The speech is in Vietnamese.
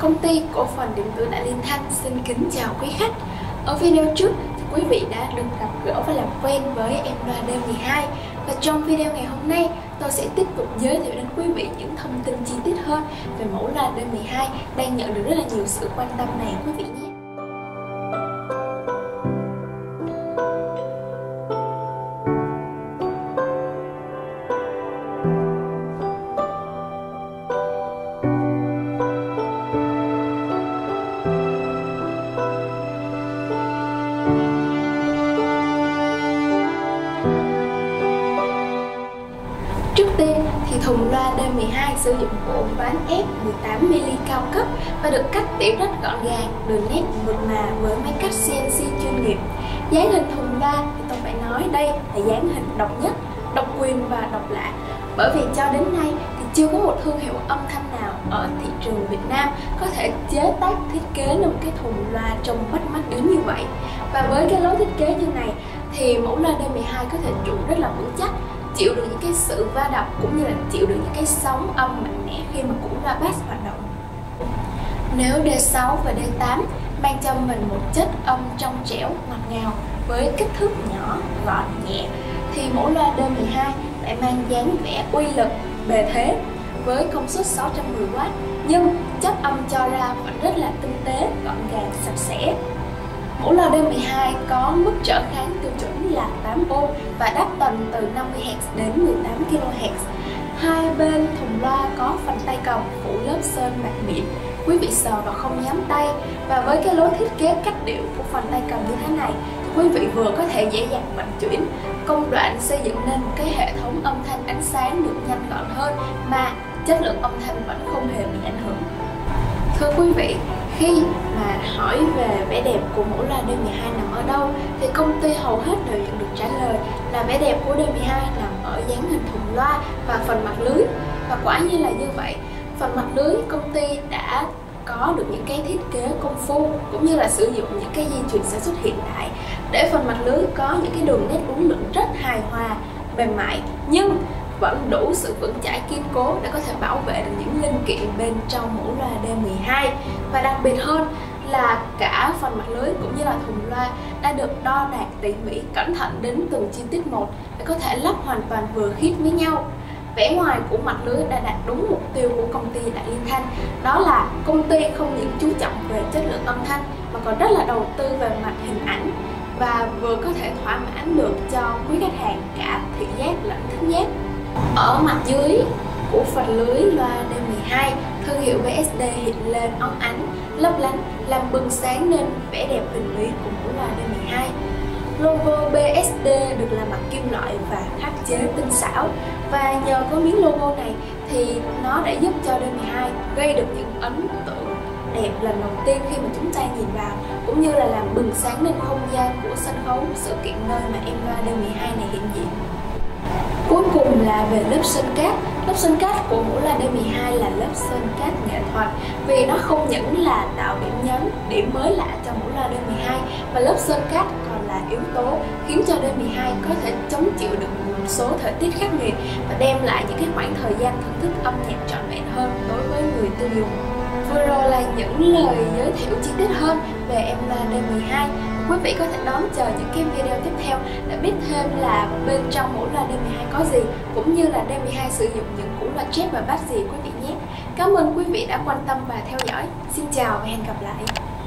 Công ty cổ phần điện tử Đại Liên Thanh xin kính chào quý khách. Ở video trước thì quý vị đã được gặp gỡ và làm quen với em loa D12. Và trong video ngày hôm nay, tôi sẽ tiếp tục giới thiệu đến quý vị những thông tin chi tiết hơn về mẫu loa D12 đang nhận được rất là nhiều sự quan tâm này quý vị nhé. Trước tiên thì thùng loa D12 sử dụng bộ ván ép 18mm cao cấp và được cắt tỉa rất gọn gàng, đường nét mượt mà với máy cắt CNC chuyên nghiệp. Dáng hình thùng loa thì tôi phải nói đây là dáng hình độc nhất, độc quyền và độc lạ. Bởi vì cho đến nay thì chưa có một thương hiệu âm thanh nào ở thị trường Việt Nam có thể chế tác thiết kế lên một cái thùng loa trông bắt mắt đến như vậy. Và với cái lối thiết kế như này thì mẫu loa D12 có thể trụ rất là vững chắc, chịu được những cái sự va đập cũng như là chịu được những cái sóng âm mạnh mẽ khi mà củ loa bass hoạt động. Nếu D6 và D8 mang cho mình một chất âm trong trẻo ngọt ngào với kích thước nhỏ, gọn, nhẹ, thì mẫu loa D12 lại mang dáng vẻ uy lực, bề thế với công suất 610W, nhưng chất âm cho ra vẫn rất là tinh tế, gọn gàng, sạch sẽ. Mẫu loa D12 có mức trở kháng tiêu chuẩn là 8 ohm và đáp tần từ 50Hz đến 18kHz. Hai bên thùng loa có phần tay cầm phủ lớp sơn bạc mịn, quý vị sờ vào không nhám tay. Và với cái lối thiết kế cách điệu của phần tay cầm như thế này, quý vị vừa có thể dễ dàng vận chuyển, công đoạn xây dựng nên một cái hệ thống âm thanh ánh sáng được nhanh gọn hơn mà chất lượng âm thanh vẫn không hề bị ảnh hưởng. Thưa quý vị, khi mà hỏi về vẻ đẹp của mẫu loa D12 nằm ở đâu thì công ty hầu hết đều nhận được trả lời là vẻ đẹp của D12 nằm ở dáng hình thùng loa và phần mặt lưới. Và quả nhiên là như vậy, phần mặt lưới công ty đã có được những cái thiết kế công phu cũng như là sử dụng những cái dây chuyền sản xuất hiện đại để phần mặt lưới có những cái đường nét uốn lượn rất hài hòa, mềm mại nhưng vẫn đủ sự vững chãi kiên cố để có thể bảo vệ được những linh kiện bên trong mẫu loa D12. Và đặc biệt hơn là cả phần mặt lưới cũng như là thùng loa đã được đo đạc tỉ mỉ, cẩn thận đến từng chi tiết một để có thể lắp hoàn toàn vừa khít với nhau. Vẻ ngoài của mặt lưới đã đạt đúng mục tiêu của công ty Đại Liên Thanh, đó là công ty không những chú trọng về chất lượng âm thanh mà còn rất là đầu tư về mặt hình ảnh và vừa có thể thỏa mãn được cho quý khách hàng cả thị giác lẫn thính giác. Ở mặt dưới của phần lưới loa D12, thương hiệu BSD hiện lên óng ánh, lấp lánh, làm bừng sáng nên vẻ đẹp huyền bí của mẫu loa D12. Logo BSD được làm bằng kim loại và khắc chế tinh xảo, và nhờ có miếng logo này thì nó đã giúp cho D12 gây được những ấn tượng đẹp lần đầu tiên khi mà chúng ta nhìn vào, cũng như là làm bừng sáng lên không gian của sân khấu sự kiện nơi mà em loa D12 này hiện diện. Cuối cùng là về lớp sơn cát. Lớp sơn cát của mẫu loa D12 là lớp sơn cát nghệ thuật, vì nó không những là tạo điểm nhấn, điểm mới lạ cho mẫu loa D12 mà lớp sơn cát còn là yếu tố khiến cho D12 có thể chống chịu được một số thời tiết khắc nghiệt và đem lại những cái khoảng thời gian thưởng thức âm nhạc trọn vẹn hơn đối với người tiêu dùng. Vừa rồi là những lời giới thiệu chi tiết hơn về em loa D12. Quý vị có thể đón chờ những cái video tiếp theo để biết thêm là bên trong mẫu loa D12 có gì, cũng như là D12 sử dụng những củ loa jet và bass gì quý vị nhé. Cảm ơn quý vị đã quan tâm và theo dõi. Xin chào và hẹn gặp lại.